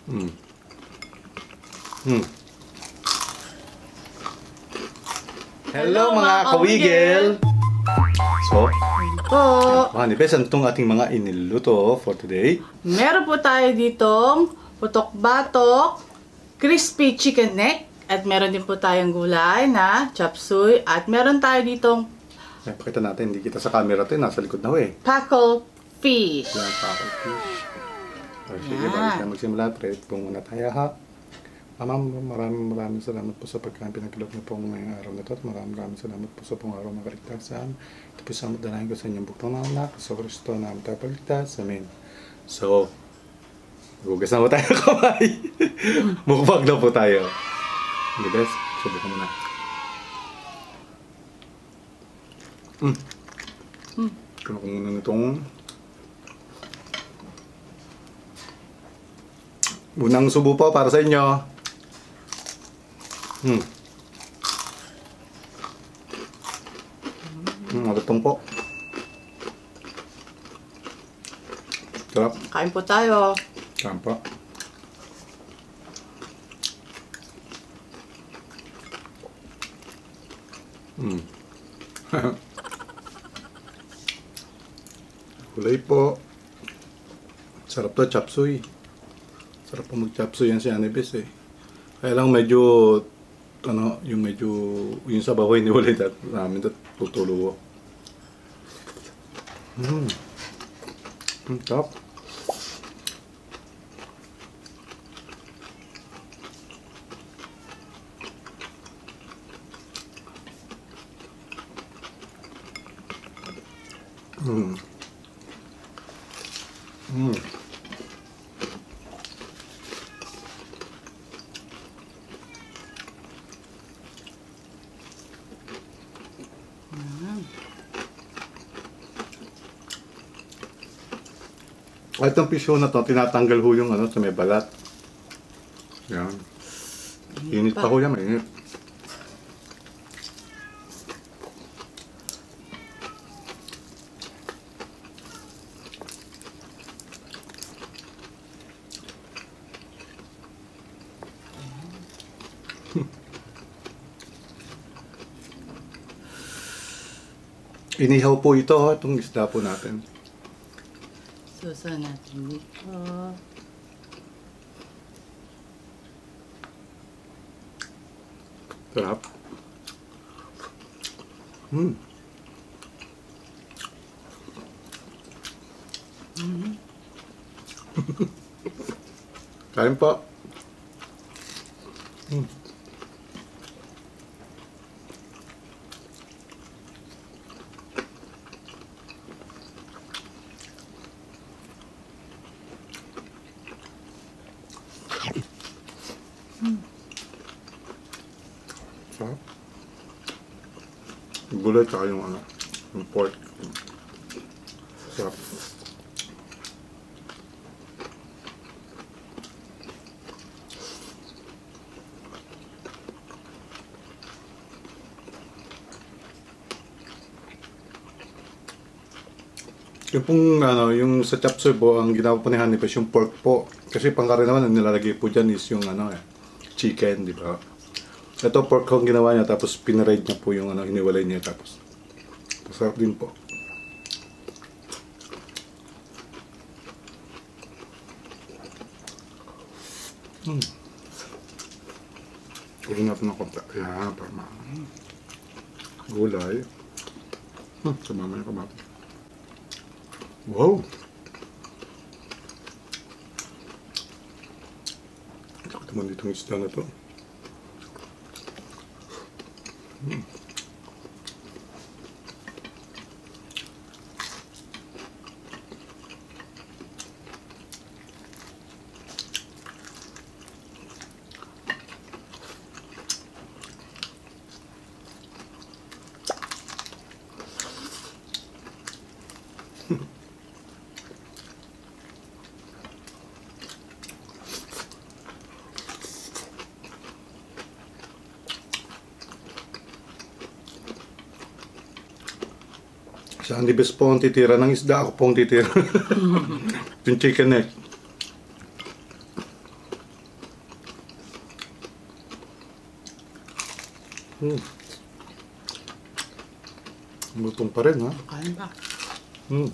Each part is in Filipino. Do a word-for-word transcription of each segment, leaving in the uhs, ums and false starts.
Hmm. Hmm. Hello mga kawigil! So, po. mga nibes, ano itong ating mga iniluto for today? Meron po tayo ditong putok-batok, crispy chicken neck, at meron din po tayong gulay na chop suey, at meron tayo ditong Ay, pakita natin, hindi kita sa camera ito, nasa likod na ho eh. Packle fish. Yan, packle fish. O, sige, Yan. bago tayo magsimula, trade po muna tayo ha. Ma'am, maraming maraming salamat po sa pagkain pinagkaloob niyo po ngayong araw na ito at maraming maraming salamat po sa pong araw na kaligtasan. Ito po sa madalahin ko sa inyong buktong na anak, sa Kristo na tayo pagligtas. Amen. So, hugas na po tayo kamay. Mukbang na po tayo. Hindi guys, subukan mo na. Mm. Mm. Kaya ko muna nitong unang subo po para sa inyo. Hmm. Hmm, magatong po. Sarap. Kain po tayo. Sarap po. Hmm. Kulay po. Sarap to, chop suey. Sarap po mag-chop suey yan si Anibis eh. Kaya lang medyo ano, yung medyo yung sa bahoy ni ulit at namin at tutulo. Hmm. Hmm, top. Hmm. Hmm. At itong pisyo na to, tinatanggal ho yung ano, sa may balat. Yan. Init pa ho yan, mainit. Inihaw po ito, itong isda po natin. Susa natin dito. Sarap. Hmm. Mm-hmm. Kain po. Hmm. Sarap. Gulay tsaka yung ano, yung pork. Sarap. Yung pong ano, yung sa chop suey po, ang ginawa po ni Hanifes yung pork po. Kasi pangkari naman, ang nilalagay po dyan is yung ano eh, chicken, di ba? Ito pork ang ginawa niya, tapos pinaride niya po yung ano, hiniwalay niya, tapos masarap din po. Hmm. Gulay natin ng konti. Ayan, tama. Gulay. Hmm, sumama yung kamatis. Wow! Nakita mo dito yung isda na ito. Hmm. Si Anibis po ang titira ng isda, ako po ang titira. Yung chicken neck. Hmm. Lutong pa rin, ha? Kain pa. Hmm.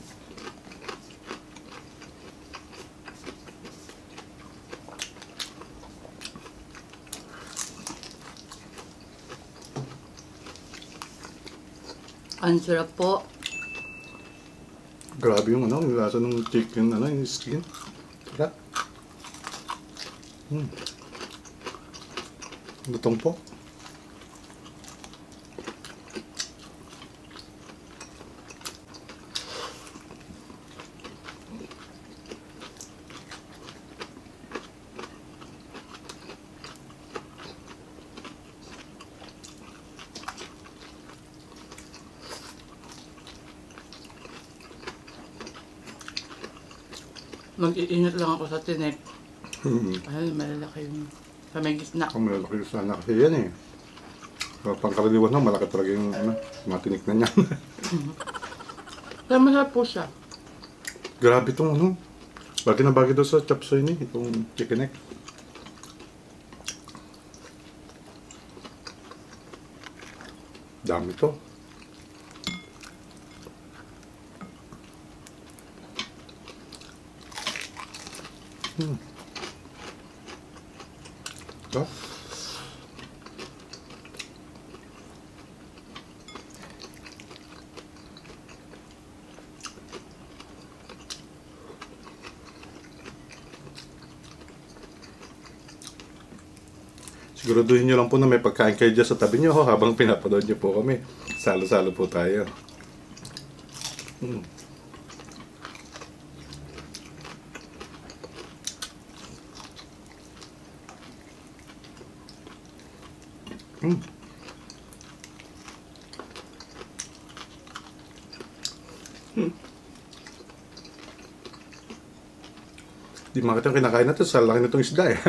Ang sarap po. Grabe yung ano, yung lasa ng chicken, ano, yung skin. Sarap. Hmm. Lutong po. Mag-iingat lang ako sa tinik. Hmm. Ay, malalaki yung sa may gitna. Ang malaki sana kasi yan eh. So, pangkaraniwan na, malaki talaga yung ano, matinik na niyan. Pero masarap po siya. Grabe itong ano. Bagay na bagay daw sa chop suey ni, itong chicken neck. Dami to. Hmm. Ito. Siguraduhin nyo lang po na may pagkain kayo dyan sa tabi nyo habang pinapanood nyo po kami. Salo-salo po tayo. Hmm. Hmm. Hmm. Di makita yung kinakain natin sa laki nitong isda eh.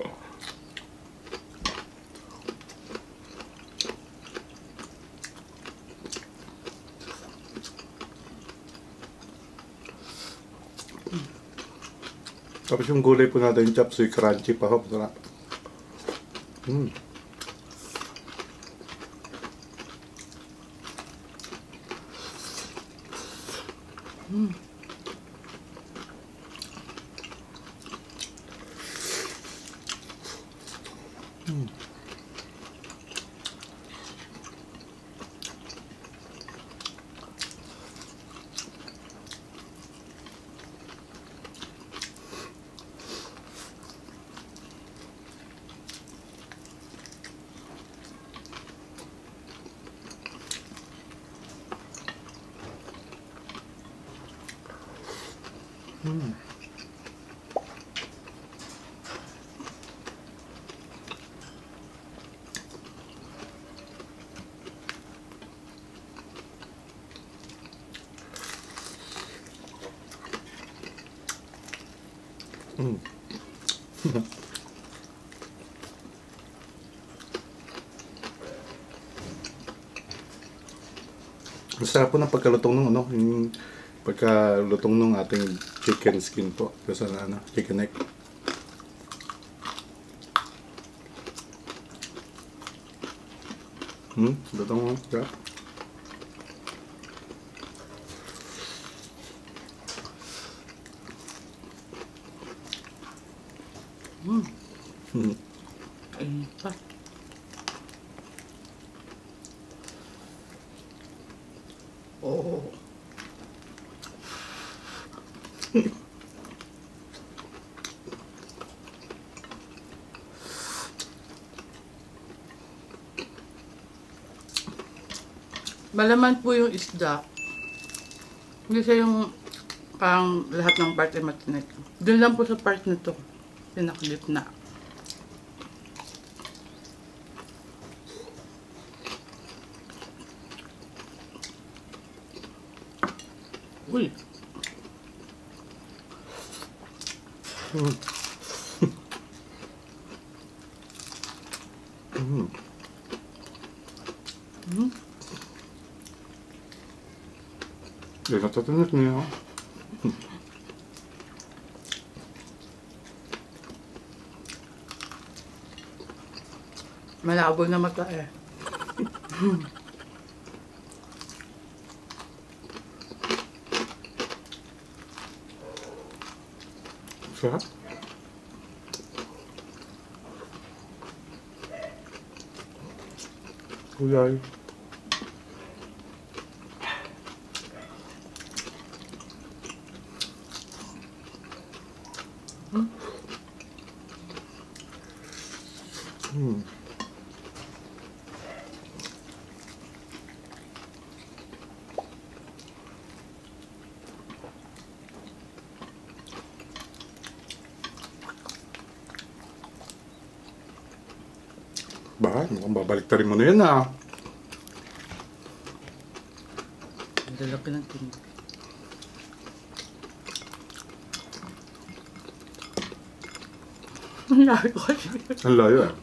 Tapos yung gulay po natin, yung chop suey, crunchy pa ho. Sarap. Hmm. Mm. Hmm. Hmm. Hmm. Ang sarap po ng pagkalutong ng ano, yung pagkalutong ng ating chicken skin po. Kasi ano, chicken neck. Hmm, lutong mo. Sarap. Mm. Hmm. Ayun pa. Oh. Malaman po yung isda. Hindi siya yung parang lahat ng part ay matinik. Doon lang po sa part nito. Pinakagitna. Uy. Hmm. Hmm. Hmm. Yan, natatanak niya. Malabo na mata eh. Sarap. Gulay. Hmm. Hmm. Ba, mukhang babalik ta rin mo na yan ah. Ang lalaki ng tinig. Ang layo kasi. Ang layo eh.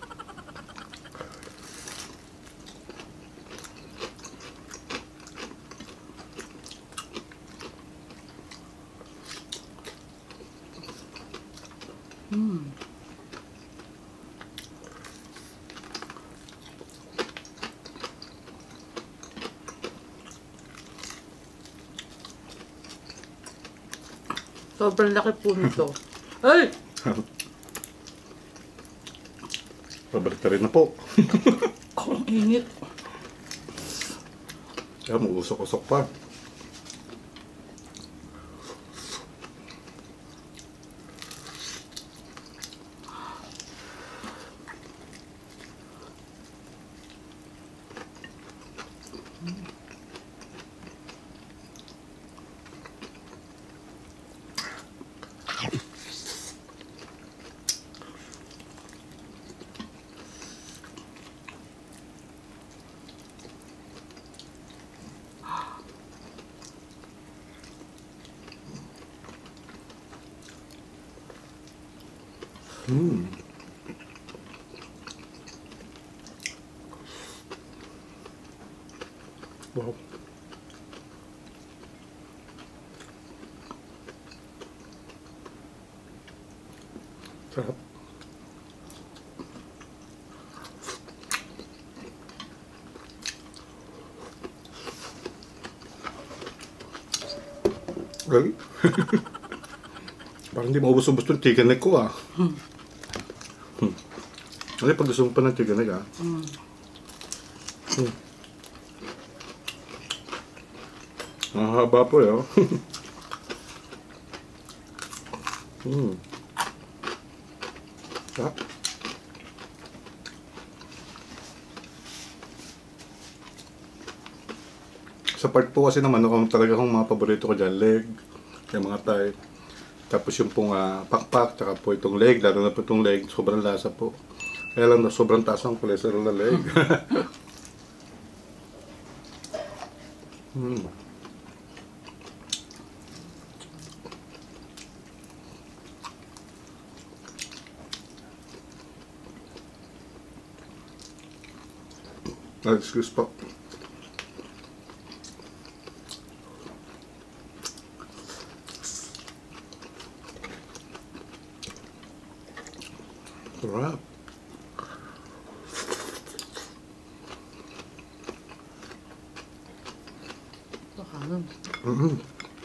Hmm. Sobrang laki po nito. Ay! Babalik ta rin na po. Ako ang init. Kaya mausok-usok pa. Hmm. Wow. Sarap. Ay. Parang hindi maubos-ubos yung chicken neck ko ah. Hmm. Hmm. Ano pag gusto mo pa ng chicken neck ah? Hmm. Hmm. Mahaba po eh oh. Hmm. Sarap. Sa part po kasi naman, kung talaga kung mga paborito ko dyan, leg, yung mga thigh. Tapos yung pong uh, pakpak, tsaka po itong leg, lalo na po itong leg, sobrang lasa po. Kaya lang na sobrang taas ang cholesterol na leg. Hmm. Ah, excuse po. Sarap. Bakalan. Mm-hmm.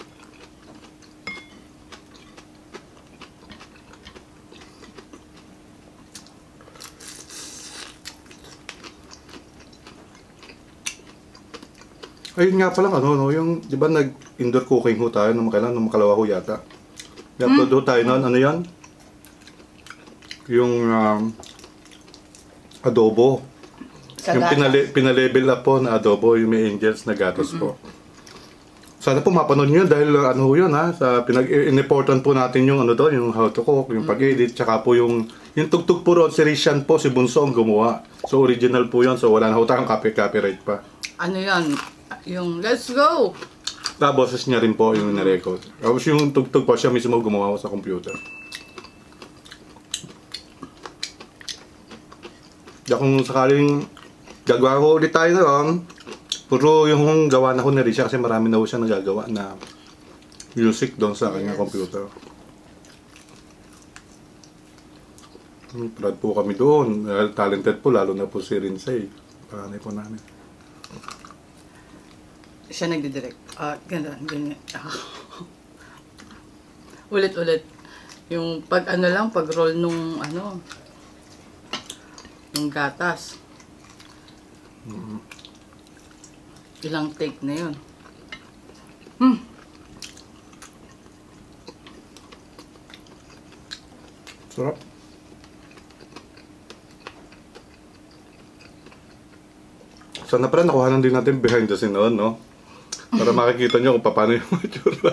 Ayun nga pala, ano, no, yung, di ba nag-indoor cooking ho tayo nung makailan, nung makalawa ho yata. I-upload ho tayo nun, ano yan? Yung um, adobo. Sa yung pinale pinalevel up po na adobo, yung may angels na gatos po. Sana po mapanood nyo dahil ano ho yun ha, sa pinag-important po natin yung ano doon, yung how to cook, yung pag-edit, tsaka po yung, yung tugtog po ron, si Rishan po, si Bunso ang gumawa. So original po yun, so wala na ho tayong copy-copyright pa. Ano yan? Yung let's go! Ah, boses niya rin po yung na-record. Tapos yung tugtog po, siya mismo gumawa ko sa computer. Kaya kung sakaling gagawa ko ulit tayo na puro yung gawa na ko na rin siya kasi marami na ho siya nagagawa na music doon sa kanyang computer. Hmm, proud po kami doon. Talented po, lalo na po si Rinsay. Panay po namin. Siya nagdidirect. Ah, ganda, ganyan. Ah. Ulit-ulit. Yung pag ano lang, pag roll nung ano, yung gatas. Mm-hmm. Ilang take na yun. Hmm. Sarap. Sana pala nakuhanan din natin behind the scene noon, no? Para makikita nyo kung paano yung matura.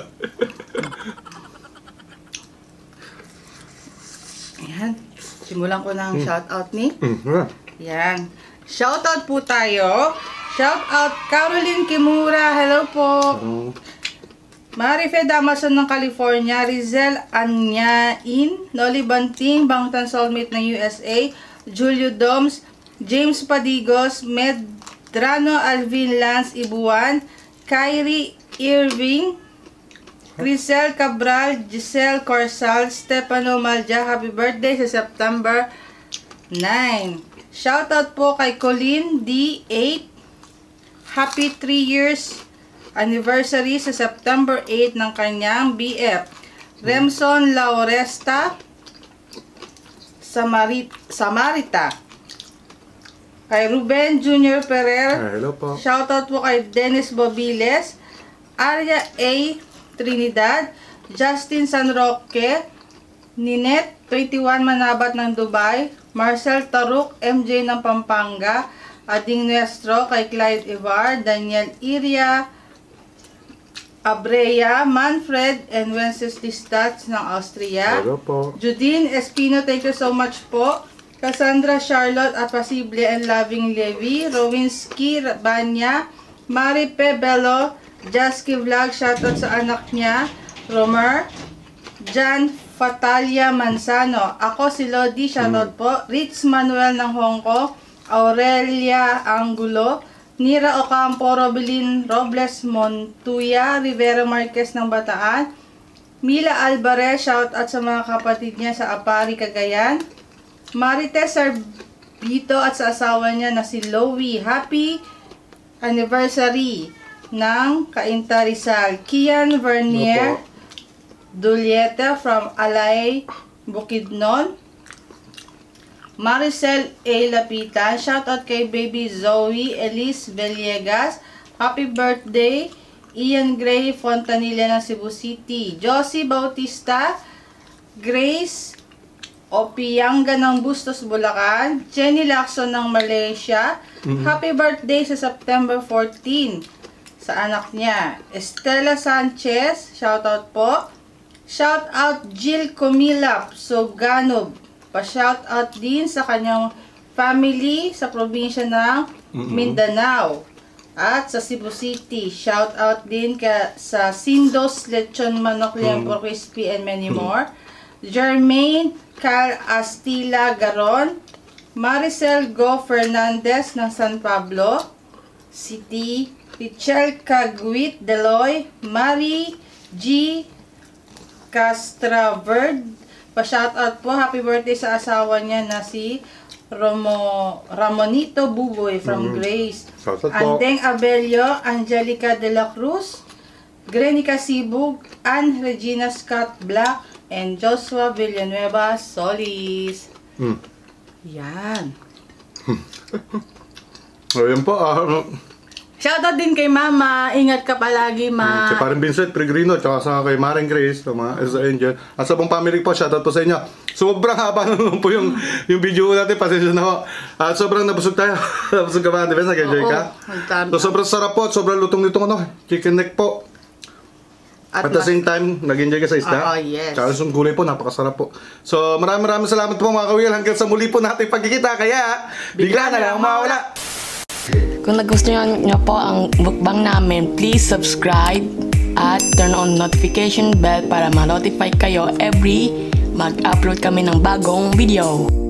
Ayan. Simulan ko ng shoutout ni. Mm, yeah. Yan. Shoutout po tayo. Shoutout Caroline Kimura. Hello po. Um, Marife Damason ng California. Rizel Anyain. Noli Banting. Bangtan Soulmate ng U S A. Julio Doms. James Padigos. Medrano Alvin Lance Ibuan. Kyrie Irving. Crisel Cabral. Giselle Corsal. Stefano Malja. Happy birthday sa September nine. Shoutout po kay Colleen D eight. Happy three years anniversary sa September eight ng kanyang B F. Remson Lauresta Samarit Samarita. Kay Ruben Junior Ferrer. ah, hello po. Shoutout po kay Dennis Bobiles. Arya A. Trinidad. Justin San Roque. Ninette twenty-one Manabat ng Dubai. Marcel Taruk, M J ng Pampanga. Ading Nuestro kay Clyde Ivar. Daniel Iria Abrea. Manfred and Wenceslas Stats ng Austria. Hello po. Judine Espino, thank you so much po. Cassandra Charlotte Apasible and Loving Levy. Rowinsky Banya. Mari Pebelo. Jasky Vlog, shoutout sa anak niya. Romer. Jan Fatalia Manzano. Ako si Lodi, shoutout mm. po. Rich Manuel ng Hong Kong. Aurelia Angulo. Nira Ocampo, Robilin Robles Montuya. Rivera Marquez ng Bataan. Mila Alvarez, shoutout sa mga kapatid niya sa Apari, Cagayan. Marites Arbito at sa asawa niya na si Lowy. Happy anniversary ng Cainta Rizal. Kian Vernier Dulieta from Alay, Bukidnon. Maricel A. Lapitan. Shoutout kay baby Zoe Elise Villegas. Happy birthday. Ian Gray Fontanilla ng Cebu City. Josie Bautista. Grace Opianga ng Bustos, Bulacan. Jenny Lacson ng Malaysia. Mm-hmm. Happy birthday sa September fourteen sa anak niya. Estela Sanchez. Shoutout po. Shoutout Jill Comilap Soganob. Pa-shoutout din sa kanyang family sa probinsya ng mm-hmm. Mindanao at sa Cebu City. Shoutout din ka sa Sindos Lechon Manok Liempo mm-hmm. Crispy and many more. Jermaine Cal Astila Garon. Maricel Go Fernandez ng San Pablo City. Richel Caguit Deloy. Marie G. Castraverd. Pa-shoutout po. Happy birthday sa asawa niya na si Romo, Ramonito Buboy from mm-hmm. Grace. Andeng Abelio, Angelica De La Cruz, Grenica Sibug, Ann Regina Scott Black, and Joshua Villanueva Solis. Mm. Yan. Ayun po. Uh, Shoutout din kay Mama. Ingat ka palagi, Ma. Si Paring Vincent Peregrino, tsaka sa kay Maring Grace, mga sa Angel. At sa buong family po, shoutout po sa inyo. Sobrang haba naman po yung, yung video natin. Pasensya na ho. At sobrang nabusog tayo. Nabusog ka ba, Defense? Nag-enjoy ka? So, sobrang sarap po at sobrang lutong nitong ano, chicken neck po. At, At the same time, nag-enjoy ka sa isda. Oo, yes. Tsaka yung gulay po, napakasarap po. So, maraming maraming salamat po mga kawil. Hanggang sa muli po natin pagkikita. Kaya, bigla na lang mawala. Kung nagustuhan nyo po ang mukbang namin, please subscribe at turn on notification bell para ma-notify kayo every mag-upload kami ng bagong video.